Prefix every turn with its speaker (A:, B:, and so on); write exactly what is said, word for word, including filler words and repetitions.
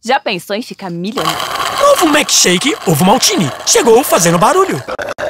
A: Já pensou em ficar milionário?
B: Novo milkshake ovo maltine. Chegou fazendo barulho.